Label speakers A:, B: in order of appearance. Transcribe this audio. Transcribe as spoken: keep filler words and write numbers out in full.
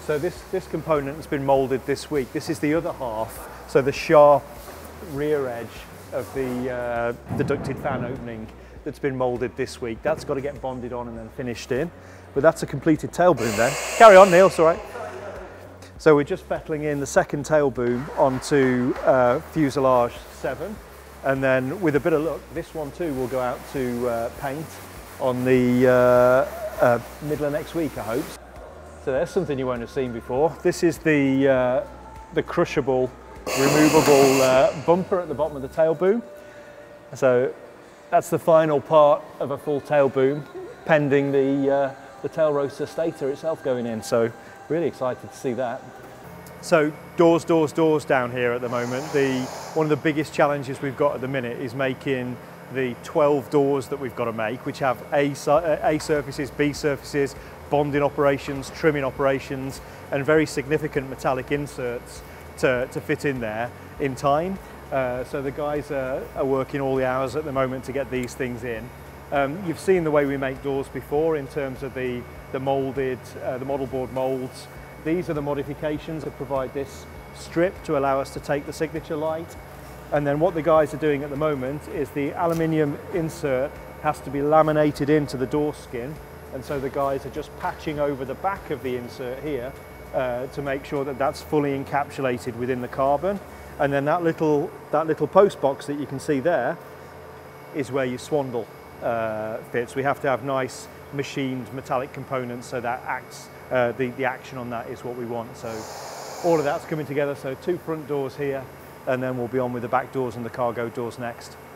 A: So this, this component has been moulded this week. This is the other half, so the sharp rear edge of the, uh, the ducted fan opening that's been moulded this week. That's got to get bonded on and then finished in. But that's a completed tail boom then. Carry on, Neil, it's all right. So we're just fettling in the second tail boom onto uh, fuselage seven. And then with a bit of luck, this one too will go out to uh, paint on the uh, uh, middle of next week, I hope. So there's something you won't have seen before. This is the, uh, the crushable, removable uh, bumper at the bottom of the tail boom. So that's the final part of a full tail boom, pending the, uh, the tail rotor stator itself going in. So really excited to see that. So doors, doors, doors down here at the moment. The, one of the biggest challenges we've got at the minute is making the twelve doors that we've got to make, which have A, A surfaces, B surfaces, bonding operations, trimming operations, and very significant metallic inserts to, to fit in there in time. Uh, so the guys are, are working all the hours at the moment to get these things in. Um, you've seen the way we make doors before in terms of the, the moulded, uh, the model board moulds. These are the modifications that provide this strip to allow us to take the signature light. And then what the guys are doing at the moment is the aluminium insert has to be laminated into the door skin. And so the guys are just patching over the back of the insert here uh, to make sure that that's fully encapsulated within the carbon. And then that little, that little post box that you can see there is where your swandle uh, fits. We have to have nice machined metallic components so that acts, uh, the, the action on that is what we want. So all of that's coming together. So two front doors here, and then we'll be on with the back doors and the cargo doors next.